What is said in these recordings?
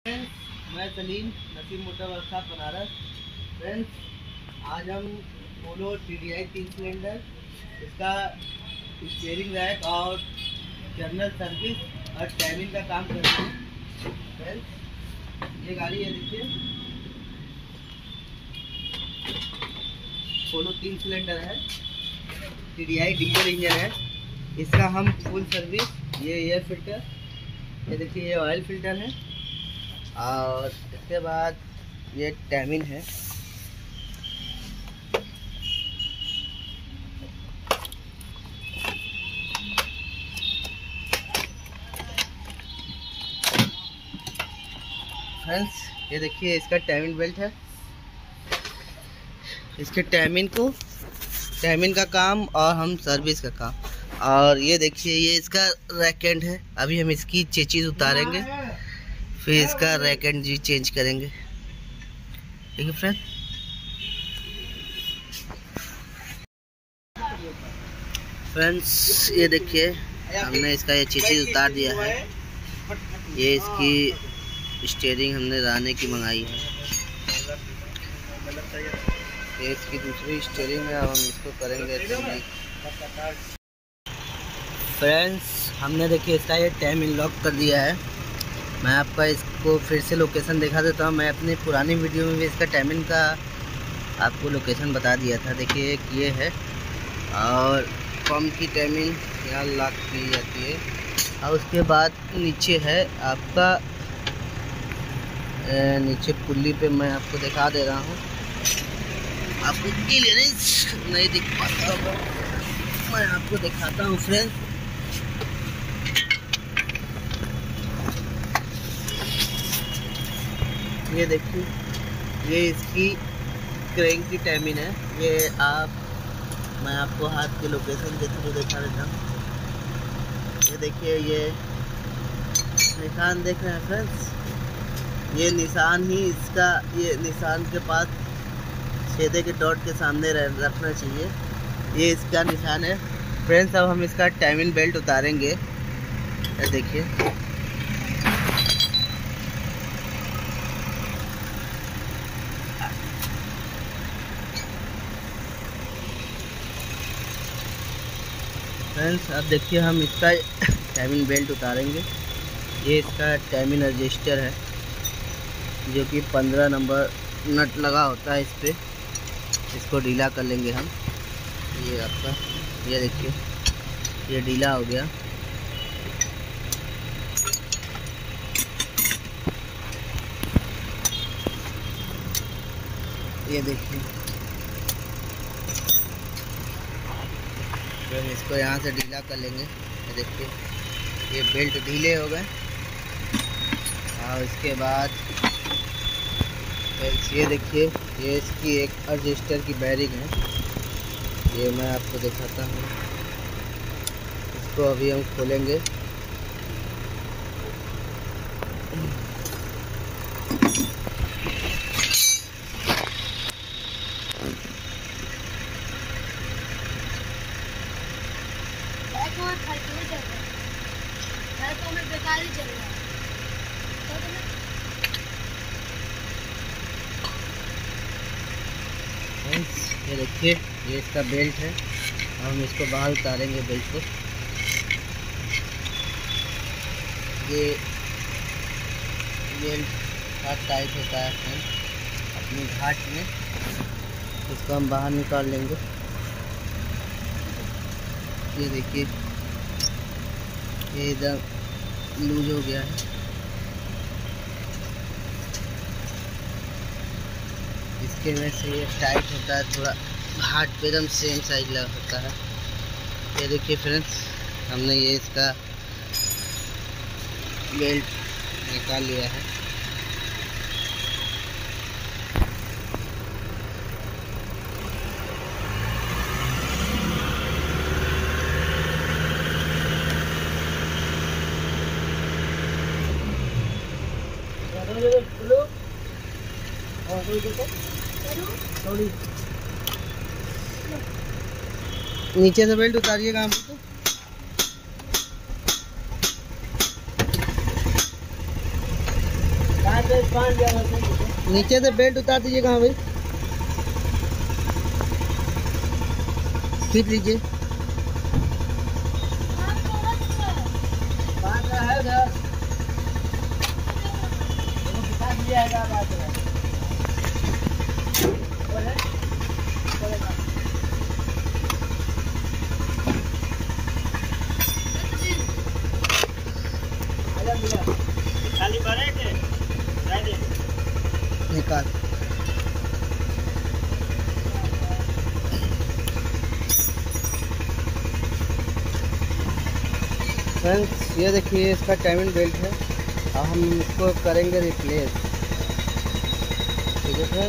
मैं Salim Naseem motor workshop Banaras. Friends, आज हम पोलो TDI 3 सिलेंडर, इसका स्टीयरिंग रैक और जर्नल सर्विस और टाइमिंग का काम करते हैं। फ्रेंड्स, ये गाड़ी है, देखिए पोलो 3 सिलेंडर है, TDI डीजल इंजन है। इसका हम फुल सर्विस, ये एयर फिल्टर, ये देखिए ये ऑयल फिल्टर है, और इसके बाद ये टाइमिंग है। फ्रेंड्स, ये देखिए इसका टाइमिंग बेल्ट है, इसके टाइमिंग का काम और हम सर्विस का काम। और ये देखिए ये इसका रैकेट है, अभी हम इसकी चेचिस उतारेंगे, फिर इसका रैकेट जी चेंज करेंगे। ठीक है फ्रेंड्स, ये देखिए हमने इसका ये चीज़ उतार दिया है। ये इसकी स्टीयरिंग हमने लाने की मंगाई है, ये इसकी दूसरी स्टीयरिंग है, अब हम इसको करेंगे। फ्रेंड्स, हमने देखिए इसका ये टाइमिंग लॉक कर दिया है। मैं आपका इसको फिर से लोकेशन दिखा देता हूँ। मैं अपनी पुरानी वीडियो में भी इसका टाइमिंग का आपको लोकेशन बता दिया था। देखिए एक ये है, और पंप की टाइमिंग यहाँ लॉक की जाती है, और उसके बाद नीचे है आपका, नीचे पुल्ली पे मैं आपको दिखा दे रहा हूँ। आपको क्लियर नहीं दिख पाता होगा, मैं आपको दिखाता हूँ फ्रेंड्स। ये देखिए ये इसकी क्रैंक की टाइमिंग है। ये मैं आपको हाथ के लोकेशन के थ्रू दिखा देता हूँ। ये देखिए ये निशान देख रहे हैं फ्रेंड्स, ये निशान ही इसका, ये निशान के पास छेदे के डॉट के सामने रखना चाहिए, ये इसका निशान है। फ्रेंड्स, अब हम इसका टाइमिंग बेल्ट उतारेंगे। ये देखिए फ्रेंड्स, अब देखिए हम इसका टाइमिंग बेल्ट उतारेंगे। ये इसका टाइमिंग रजिस्टर है, जो कि 15 नंबर नट लगा होता है इस पर। इसको ढीला कर लेंगे हम। ये आपका, ये देखिए ये ढीला हो गया। ये देखिए फिर इसको यहाँ से ढीला कर लेंगे। ये देखिए ये बेल्ट ढीले हो गए, और इसके बाद ये देखिए ये इसकी एक रजिस्टर की बैरिंग है, ये मैं आपको दिखाता हूँ। इसको अभी हम खोलेंगे। ये देखिए ये इसका बेल्ट है, और हम इसको बाहर उतारेंगे बेल्ट को। ये बेल्ट बहुत टाइट होता है अपनी घाट में, इसको हम बाहर निकाल लेंगे। ये देखिए ये इधर लूज हो गया है, इसके वजह से ये टाइट होता है, थोड़ा हाथ पे एकदम सेम साइज लगा होता है। ये देखिए फ्रेंड्स, हमने ये इसका बेल्ट निकाल लिया है। नीचे से बेल्ट उतारिएगा हम तो। नीचे से बेल्ट उतार दीजिए। कहाँ भाई, खींच लीजिए। निकाल। फ्रेंड्स ये देखिए इसका टाइमिंग बेल्ट है। अब हम इसको करेंगे रिप्लेस। ठीक है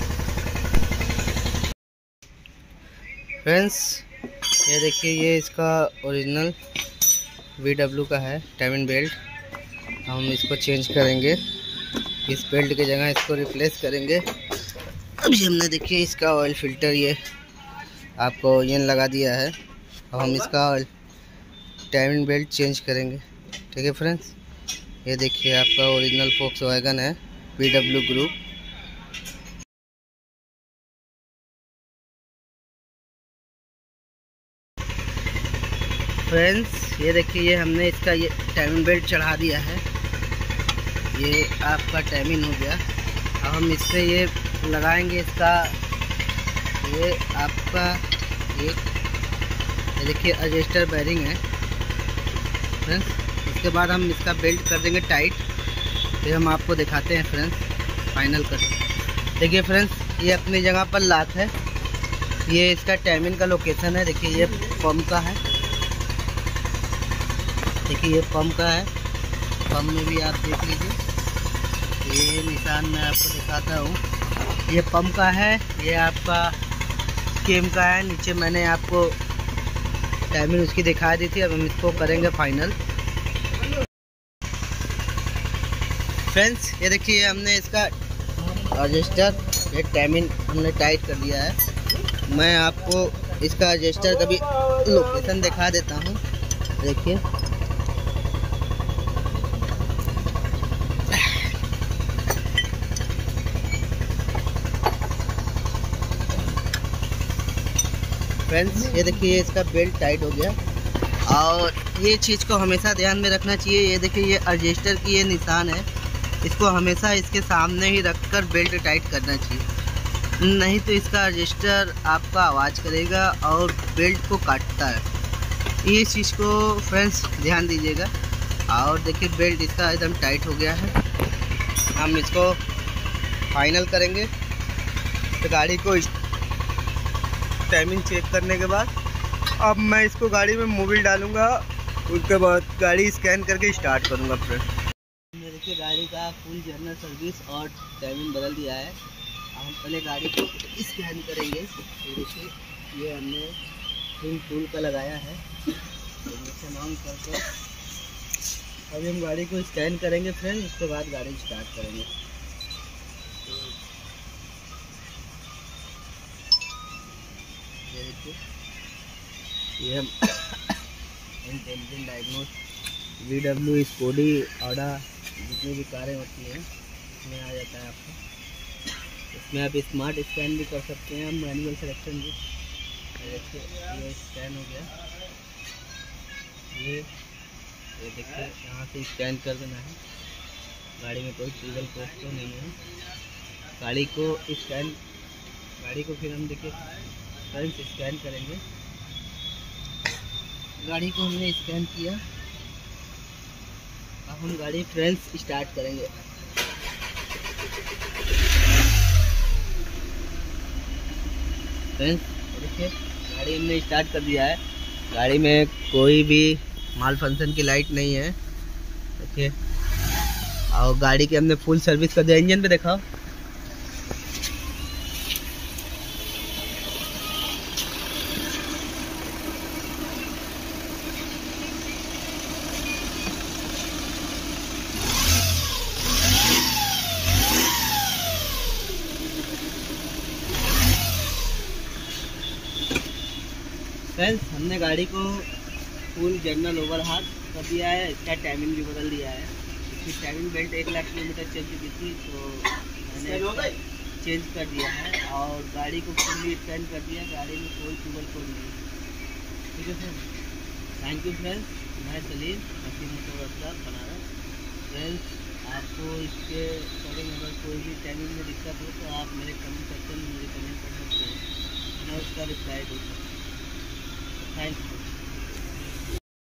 फ्रेंड्स, ये देखिए ये इसका ओरिजिनल VW का है टाइमिंग बेल्ट। हम इसको चेंज करेंगे, इस बेल्ट की जगह इसको रिप्लेस करेंगे। अभी हमने देखिए इसका ऑयल फिल्टर ये आपको ओरिजिनल लगा दिया है। अब हम इसका टाइमिंग बेल्ट चेंज करेंगे। ठीक है फ्रेंड्स, ये देखिए आपका ओरिजिनल फोक्सवैगन है VW ग्रुप। फ्रेंड्स ये देखिए ये हमने इसका ये टाइमिंग बेल्ट चढ़ा दिया है। ये आपका टाइमिंग हो गया। अब हम इससे ये लगाएंगे इसका ये आपका ये देखिए एडजस्टर बेरिंग है फ्रेंड्स। इसके बाद हम इसका बेल्ट कर देंगे टाइट, फिर हम आपको दिखाते हैं फ्रेंड्स फाइनल कर। देखिए फ्रेंड्स ये अपनी जगह पर लात है। ये इसका टाइमिंग का लोकेशन है। देखिए ये पंप का है। देखिए ये पंप का है। पंप में भी आप देख लीजिए, ये निशान मैं आपको दिखाता हूँ। ये पंप का है, ये आपका केम का है। नीचे मैंने आपको टाइमिंग उसकी दिखा दी थी। अब हम इसको करेंगे फाइनल। फ्रेंड्स ये देखिए हमने इसका एडजस्टर ये टाइमिंग हमने टाइट कर दिया है। मैं आपको इसका एडजस्टर का भी लोकेशन दिखा देता हूँ। देखिए फ्रेंड्स, ये देखिए इसका बेल्ट टाइट हो गया। और ये चीज़ को हमेशा ध्यान में रखना चाहिए। ये देखिए ये एडजस्टर की ये निशान है, इसको हमेशा इसके सामने ही रखकर बेल्ट टाइट करना चाहिए, नहीं तो इसका एडजस्टर आपका आवाज़ करेगा और बेल्ट को काटता है। ये चीज़ को फ्रेंड्स ध्यान दीजिएगा। और देखिए बेल्ट इसका एकदम टाइट हो गया है। हम इसको फाइनल करेंगे। तो गाड़ी को टाइमिंग चेक करने के बाद अब मैं इसको गाड़ी में मोबिल डालूंगा, उसके बाद गाड़ी स्कैन करके स्टार्ट करूंगा। फ्रेंड हमने देखिए गाड़ी का फुल जर्नल सर्विस और टाइमिंग बदल दिया है। अब हम पहले गाड़ी को स्कैन करेंगे। ये देखिए ये हमने पिन टूल का लगाया है, ऑन करके अभी हम गाड़ी को स्कैन करेंगे फ्रेंड। उसके बाद गाड़ी स्टार्ट करेंगे। ये देखिए ये हम intelligent diagnose VW Skoda Audi जितनी भी कारें होती हैं इसमें आ जाता है आपको। इसमें आप स्मार्ट स्कैन भी कर सकते हैं, हम मैनुअल सिलेक्शन भी। देखिए ये स्कैन हो गया। ये देखिए यहाँ से स्कैन कर देना है। गाड़ी में कोई सिग्नल पोस्ट तो नहीं है। गाड़ी को फिर हम देखिए फ्रेंड्स स्कैन करेंगे। गाड़ी को हमने स्कैन किया। अब हम गाड़ी फ्रेंड्स स्टार्ट करेंगे। फ्रेंड्स देखिए गाड़ी हमने स्टार्ट कर दिया है। गाड़ी में कोई भी माल फंक्शन की लाइट नहीं है। देखिए और गाड़ी की हमने फुल सर्विस कर दिया। इंजन पे दिखाओ। फ्रेंड्स हमने गाड़ी को फुल जर्नल ओवर हाथ कर दिया है। इसका टाइमिंग भी बदल दिया है। इसकी टाइमिंग बेल्ट 1 लाख किलोमीटर चल चुकी थी, तो मैंने चेंज कर दिया है और गाड़ी को फुल्ली स्टैंड कर दिया। गाड़ी में कोई ट्यूबल कोड नहीं है। ठीक है फ्रेंड्स, थैंक यू फ्रेंड्स। मैं सलीम, हकीम मोटर बनारस। फ्रेंड्स, आपको इसके अकॉर्डिंग अगर कोई भी टाइमिंग में दिक्कत हो तो आप मेरे कमेंट सेक्शन में मुझे कमेंट कर सकते हैं, मैं उसका रिप्लाई दूँ। Thank you.